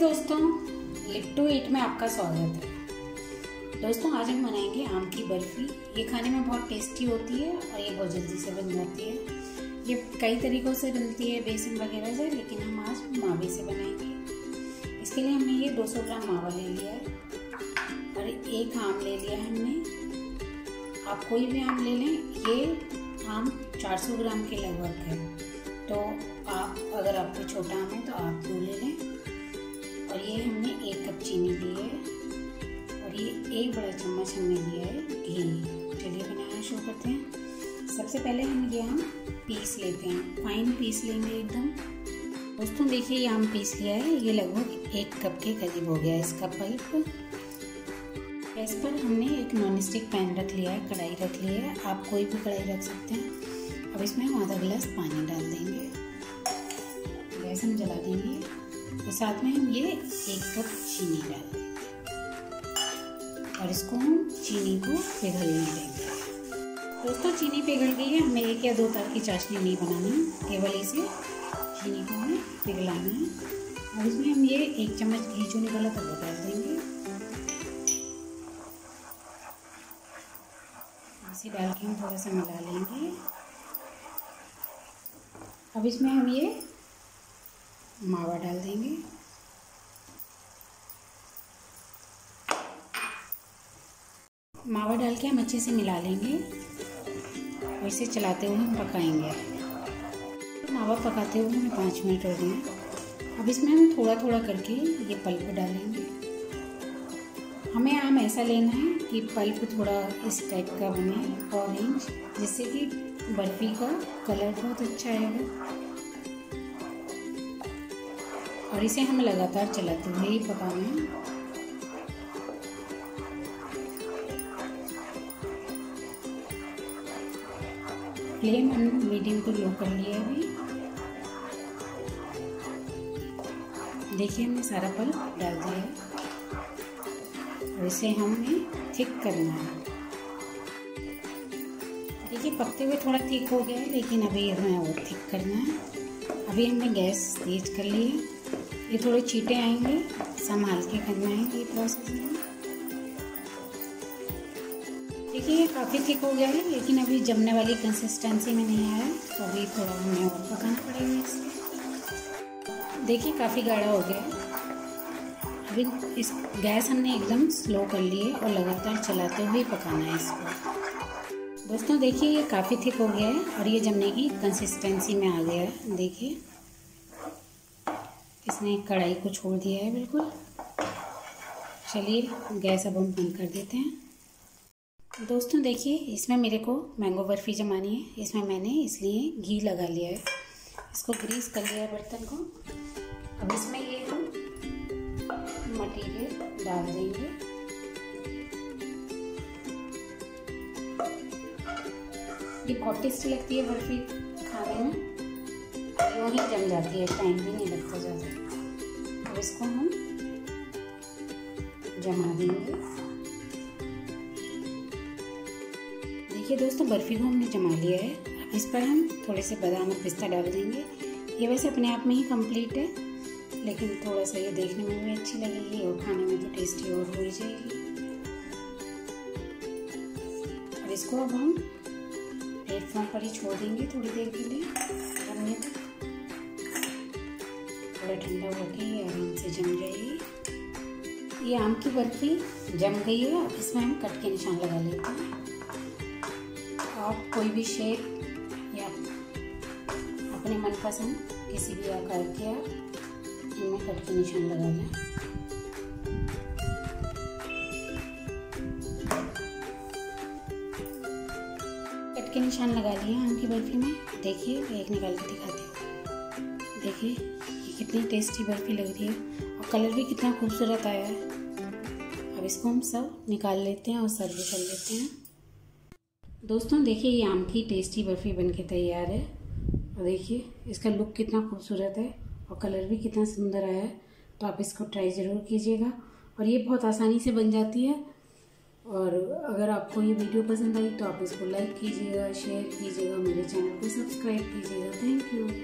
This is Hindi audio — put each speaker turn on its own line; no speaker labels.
दोस्तों, लिव टू ईट में आपका स्वागत है। दोस्तों, आज हम बनाएंगे आम की बर्फी। ये खाने में बहुत टेस्टी होती है और ये बहुत जल्दी से बन जाती है। ये कई तरीक़ों से बनती है, बेसन वगैरह से, लेकिन हम आज मावे से बनाएंगे। इसके लिए हमने ये 200 ग्राम मावा ले लिया है और एक आम ले लिया है हमने। आप कोई भी आम ले लें। ये आम 400 ग्राम के लगभग है, तो आप अगर आपको छोटा आम है तो आप 2 ले लें। और ये हमने 1 कप चीनी ली है और ये 1 बड़ा चम्मच हमने लिया है घी। चलिए बनाना शुरू करते हैं। सबसे पहले हम ये आम पीस लेते हैं, फाइन पीस लेंगे एकदम। दोस्तों देखिए, ये आम पीस लिया है। ये लगभग 1 कप के करीब हो गया है इसका पल्प। गैस पर हमने एक नॉन स्टिक पैन रख लिया है, कढ़ाई रख ली है। आप कोई भी कढ़ाई रख सकते हैं। अब इसमें हम आधा गिलास पानी डाल देंगे। गैस हम जला देंगे और साथ में हम ये 1 कप चीनी डाल देंगे और इसको हम चीनी को पिघलने देंगे। दोस्तों, चीनी पिघल गई है। हमें 1 या 2 तार की चाशनी नहीं बनानी, केवल इसे चीनी को हमें पिघलाना है। और इसमें हम ये 1 चम्मच घी जो निकाला था वो डाल देंगे। इसे डाल के हम थोड़ा सा मिला लेंगे। अब इसमें हम ये मावा डाल देंगे। मावा डाल के हम अच्छे से मिला लेंगे और इसे चलाते हुए हम पकाएंगे। मावा पकाते हुए हमें 5 मिनट हो गए। अब इसमें हम थोड़ा थोड़ा करके ये पल्प डालेंगे। हमें आम ऐसा लेना है कि पल्प थोड़ा इस टाइप का बने, ऑरेंज, जिससे कि बर्फी का कलर बहुत अच्छा आएगा। और इसे हम लगातार चलाते हुए ही पकाना है। फ्लेम हमने मीडियम टू लो कर लिया है अभी। देखिए, हमने सारा पल्प डाल दिया है और इसे हमें थिक करना है। देखिए, पकते हुए थोड़ा थिक हो गया है, लेकिन अभी हमें और थिक करना है। अभी हमने गैस तेज कर ली है। ये थोड़े छींटे आएंगे, संभाल के करना है ये प्रोसेस में। देखिए, ये काफ़ी थिक हो गया है, लेकिन अभी जमने वाली कंसिस्टेंसी में नहीं आया, तो अभी थोड़ा हमें और पकाना पड़ेगा इसे। देखिए, काफ़ी गाढ़ा हो गया है। अभी इस गैस हमने एकदम स्लो कर ली है और लगातार चलाते हुए पकाना है इसको। दोस्तों देखिए, ये काफ़ी थिक हो गया है और ये जमने की कंसिस्टेंसी में आ गया है। देखिए, इसने कढ़ाई को छोड़ दिया है बिल्कुल। चलिए, गैस अब हम बंद कर देते हैं। दोस्तों देखिए, इसमें मेरे को मैंगो बर्फ़ी जमानी है। इसमें मैंने इसलिए घी लगा लिया है, इसको ग्रीस कर लिया है बर्तन को। अब इसमें ये हम मटीरियल डाल देंगे। ये बहुत टेस्टी लगती है बर्फ़ी खाने में, यूँ ही जम जाती है, टाइम भी नहीं लगता ज़्यादा। अब इसको हम जमा देंगे। देखिए दोस्तों, बर्फ़ी को हमने जमा लिया है। अब इस पर हम थोड़े से बादाम और पिस्ता डाल देंगे। ये वैसे अपने आप में ही कंप्लीट है, लेकिन थोड़ा सा ये देखने में भी अच्छी लगेगी और खाने में तो टेस्टी और हो ही जाएगी। और इसको अब हम प्लेटफॉर्म पर ही छोड़ देंगे थोड़ी देर के लिए जमने तक। थोड़ा ठंडा होकर ये आराम से जम जाएगी। ये आम की बर्फी जम गई है। अब इसमें हम कट के निशान लगा लेते हैं। आप कोई भी शेप या अपने मनपसंद किसी भी आकार के आप इनमें कट के निशान लगा लें। कट के निशान लगा लिए आम की बर्फी में। देखिए, एक निकाल के दिखाते हैं। देखिए, ये कितनी टेस्टी बर्फी लग रही है और कलर भी कितना खूबसूरत आया है। अब इसको हम सब निकाल लेते हैं और सर्व कर लेते हैं। दोस्तों देखिए, ये आम की टेस्टी बर्फी बनके तैयार है। और देखिए, इसका लुक कितना खूबसूरत है और कलर भी कितना सुंदर आया है। तो आप इसको ट्राई ज़रूर कीजिएगा और ये बहुत आसानी से बन जाती है। और अगर आपको ये वीडियो पसंद आई तो आप इसको लाइक कीजिएगा, शेयर कीजिएगा, मेरे चैनल को सब्सक्राइब कीजिएगा। Thank you.